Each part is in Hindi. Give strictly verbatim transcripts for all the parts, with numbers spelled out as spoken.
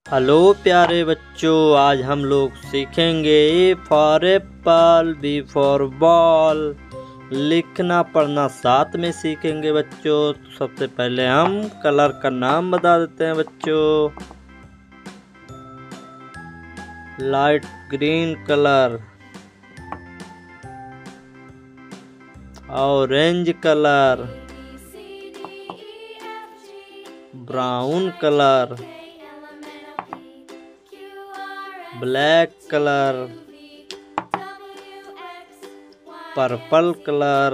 हेलो प्यारे बच्चों, आज हम लोग सीखेंगे A for apple, B for ball. लिखना पढ़ना साथ में सीखेंगे बच्चों। तो सबसे पहले हम कलर का नाम बता देते हैं बच्चों। Light green colour, orange colour, brown colour, black colour, purple colour,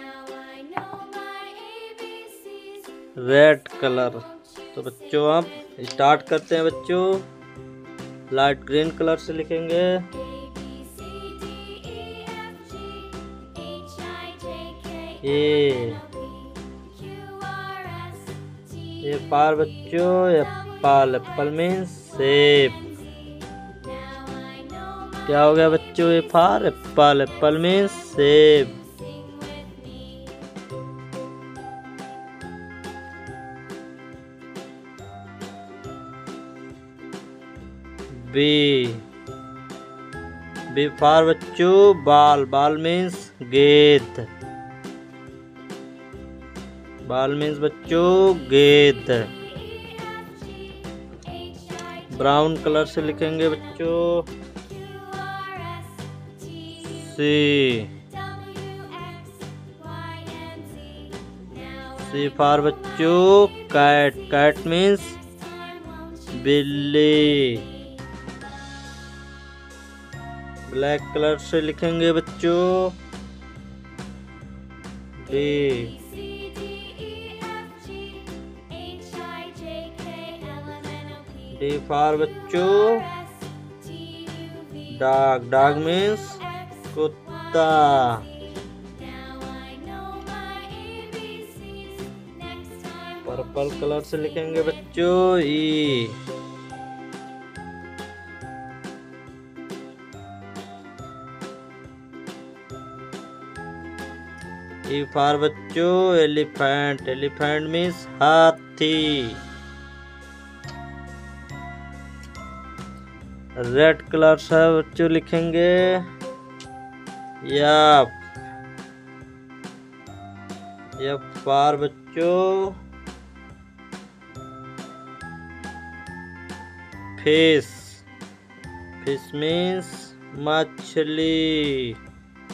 red colour. तो बच्चों अब स्टार्ट करते हैं बच्चों। लाइट ग्रीन कलर से लिखेंगे ए ए फॉर बच्चों एप्पल। एप्पल मीन्स सेब। क्या हो गया बच्चों? A for apple. Apple means सेब। बी बी फॉर बच्चों बॉल। बॉल मीन्स गेंद। बॉल मीन्स बच्चों गेंद। ब्राउन कलर से लिखेंगे बच्चों सी। सी फॉर बच्चों कैट। कैट मीन्स बिल्ली। ब्लैक कलर से लिखेंगे बच्चों डी। डी फॉर बच्चों डॉग। डॉग मीन्स कुत्ता। पर्पल कलर से लिखेंगे बच्चों ई। ई फॉर बच्चों एलिफेंट। एलिफेंट मीन्स हाथी। रेड कलर से बच्चों लिखेंगे यप। यप फॉर बच्चों फिश। फिश मीन्स मछली।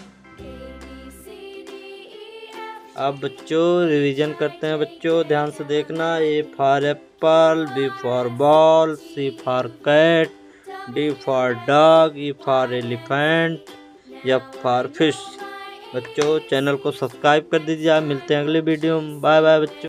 अब बच्चों रिवीजन करते हैं बच्चों, ध्यान से देखना। A for apple, B for ball, C for cat, D for dog, E for elephant, F for fish. बच्चों चैनल को सब्सक्राइब कर दीजिए। मिलते हैं अगले वीडियो में। बाय बाय बच्चों।